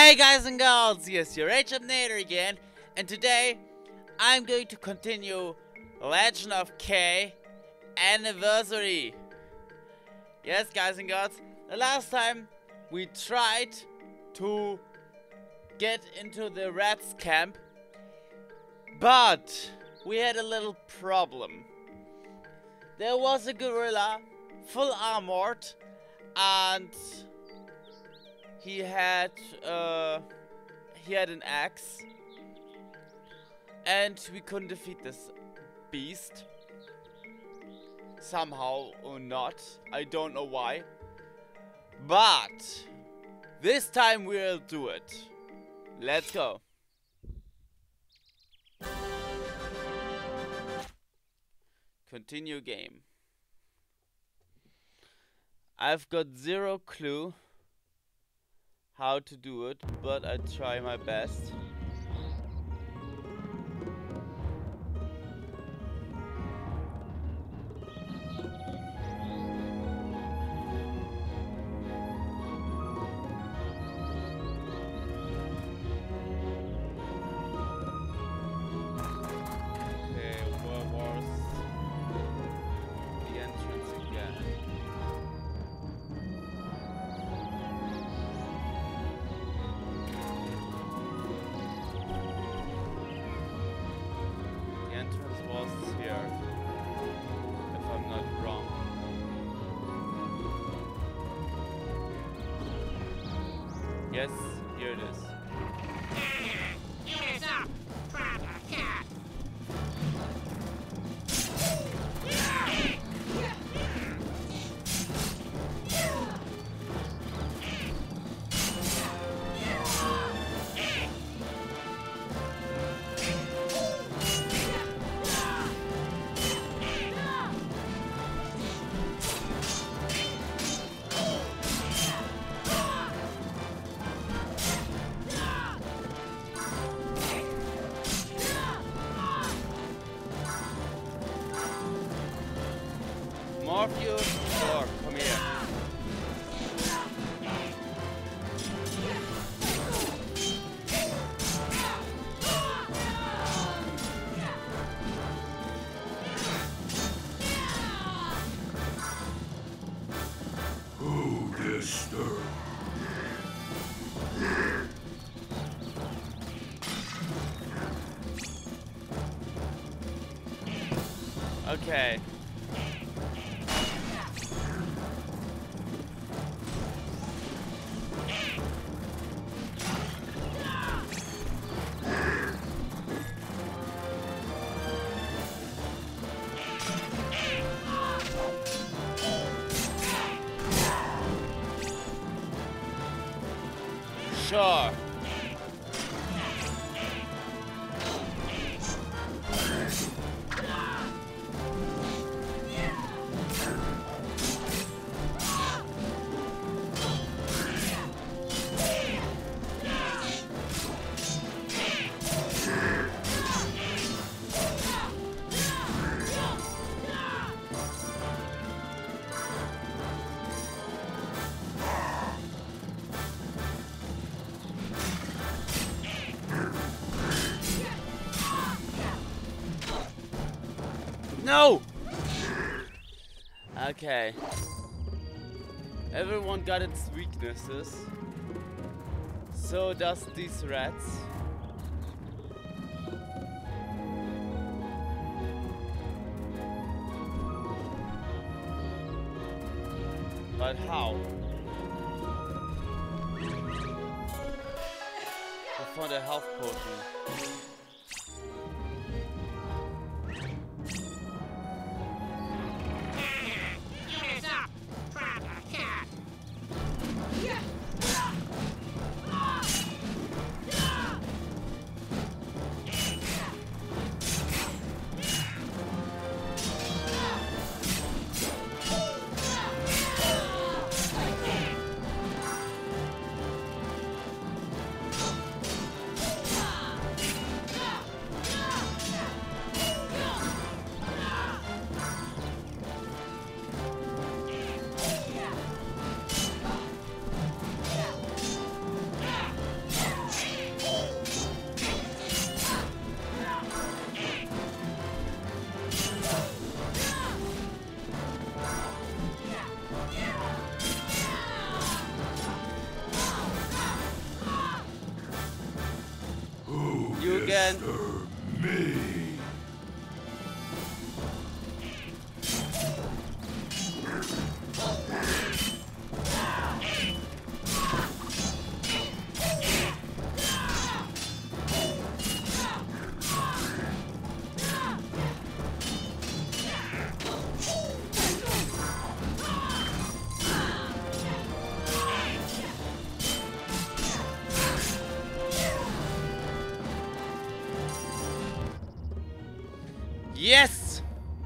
Hey guys and girls, yes, your Achampnator again, and today I'm going to continue Legend of K Anniversary. Yes, guys and girls, the last time we tried to get into the rats camp, but we had a little problem. There was a gorilla, full armored, and he had an axe, and we couldn't defeat this beast somehow or not. I don't know why, but this time we'll do it. Let's go. Continue game. I've got zero clue how to do it, but I try my best. Okay, where was the entrance again? The entrance was here, if I'm not wrong. Yes, here it is. Ears up, proper cat. Morpheus, or come here. Who disturbed? Okay. Sure. No! Okay. Everyone got its weaknesses. So does these rats. But how? I found a health potion. Ears up, proper cat. You again. Yes!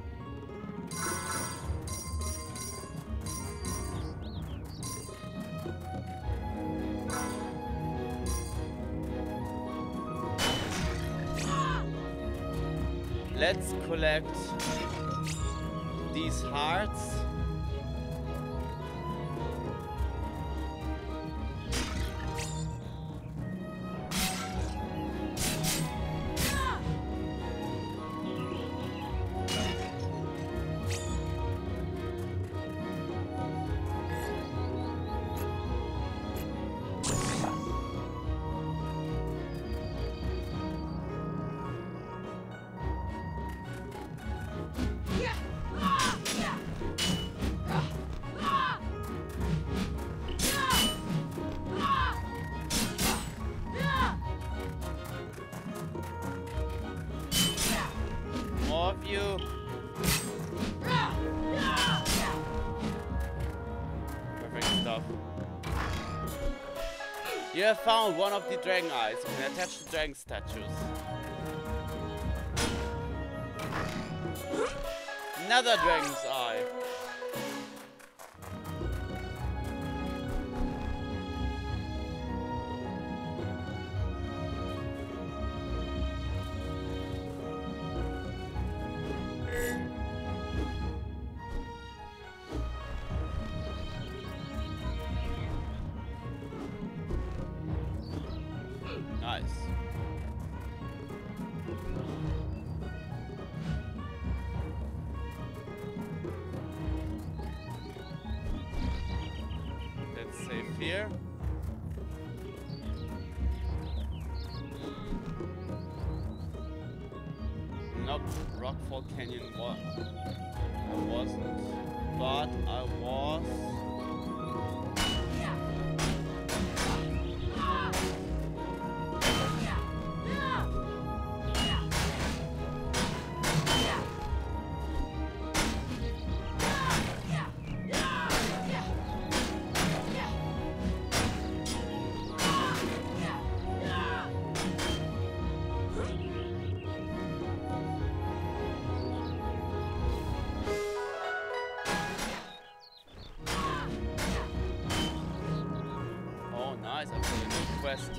Let's collect these hearts. More of you. Perfect stuff. You have found one of the dragon eyes. You can attach the dragon statues. Another dragon's eye. Nice. Let's save here. Nope, Rockfall Canyon I wasn't, but I was. Nice, I've got a new quest.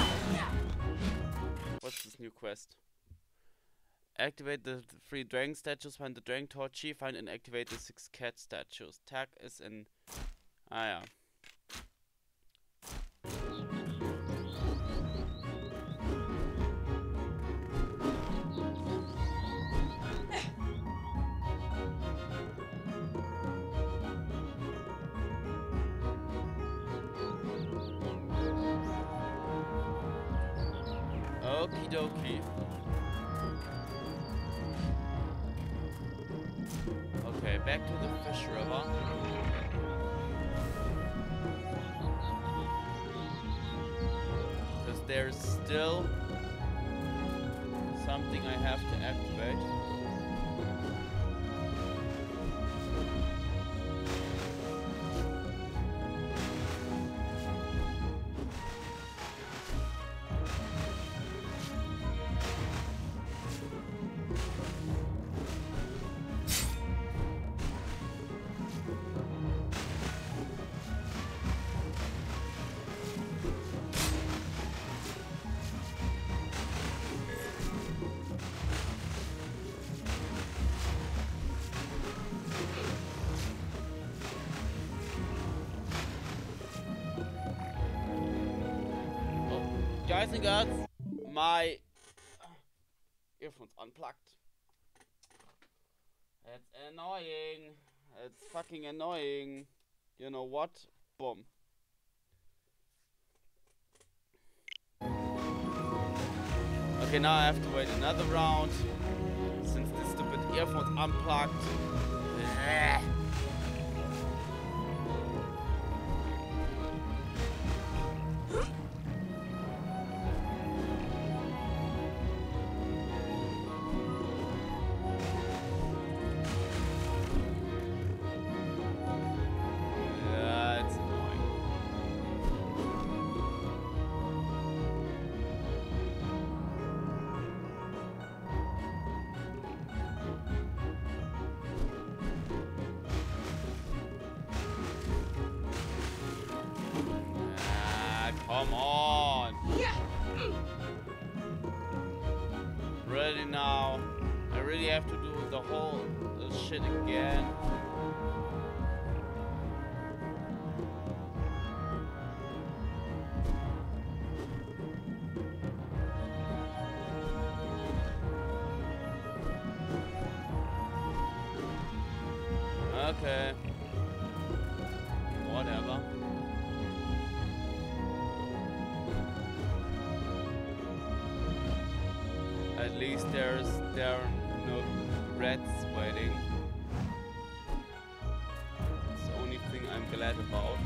What's this new quest? Activate the 3 dragon statues, find the dragon torchy, find and activate the 6 cat statues. Tag is in... Ah ja. Okie dokie. Okay, back to the fish river. Because there's still something I have to activate. Guys and girls, my earphones unplugged. That's annoying. It's fucking annoying. You know what? Boom. Okay, now I have to wait another round since the stupid earphone's unplugged. Blech. Come on! Really now? I really have to do the whole shit again. Okay. Whatever. At least there are no rats waiting. It's the only thing I'm glad about.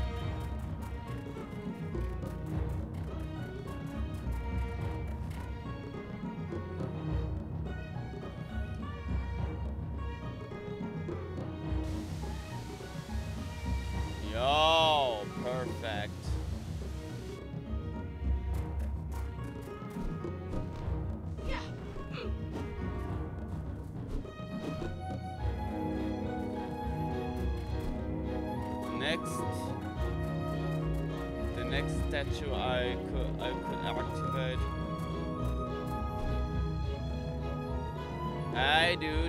Yo, perfect. The next statue I could activate. Hey, dude.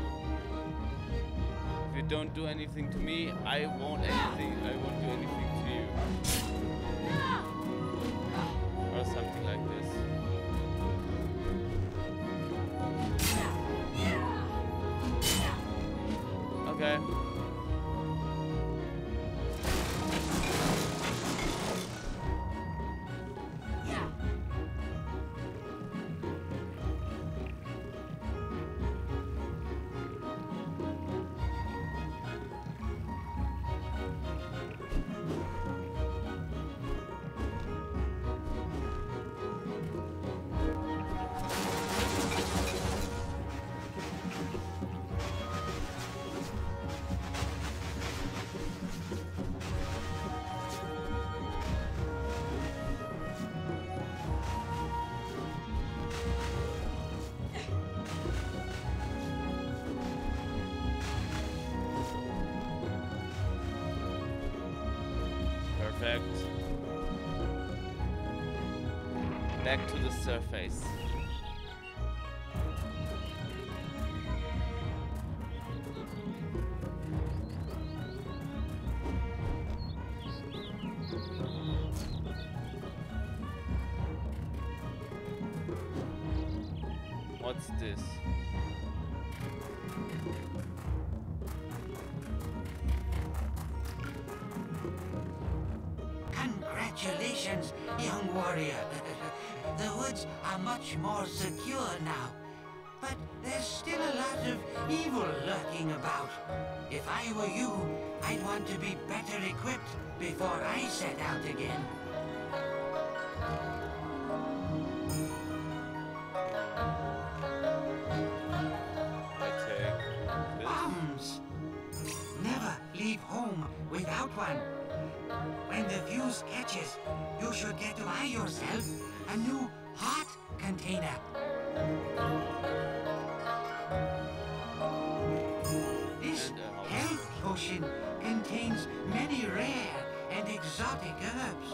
If you don't do anything to me, I won't do anything to you. Or something like this. Okay. Perfect. Back to the surface. What's this? Congratulations, young warrior. The woods are much more secure now. But there's still a lot of evil lurking about. If I were you, I'd want to be better equipped before I set out again. Bombs! Never leave home without one. When the fuse catches, you should get to buy yourself a new heart container. This health potion contains many rare and exotic herbs.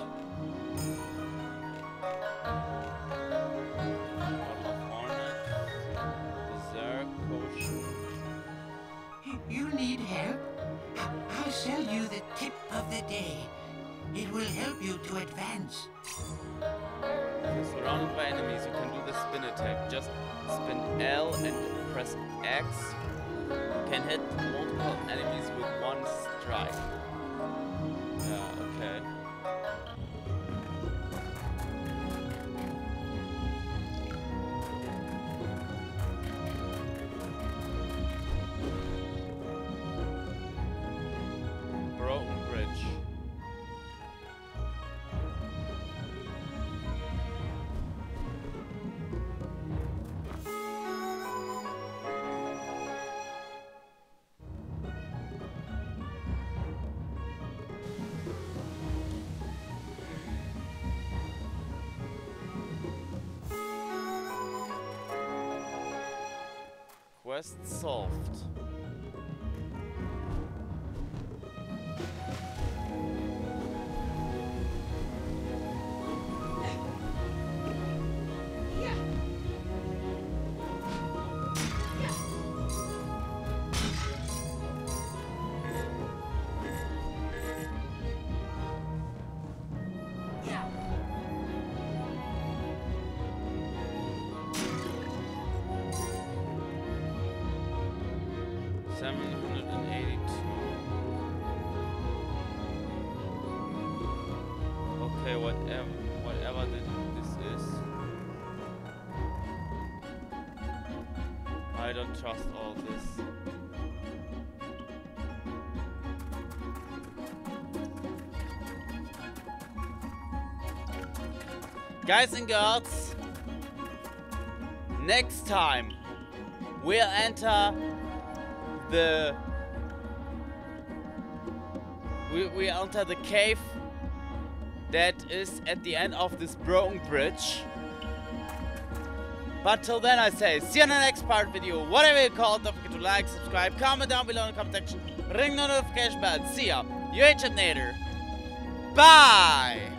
You need help? I'll sell you the tip of the day. It will help you to advance. If you're surrounded by enemies, you can do the spin attack. Just spin L and press X. You can hit multiple enemies with one strike. Yeah, okay. Quest solved. Okay, whatever this is. I don't trust all this. Guys and girls, next time we'll enter the we enter the cave that is at the end of this broken bridge. But till then I say, see you in the next part video, whatever you call it. Don't forget to like, subscribe, comment down below in the comment section, ring the notification bell. See ya, your Achampnator. Bye!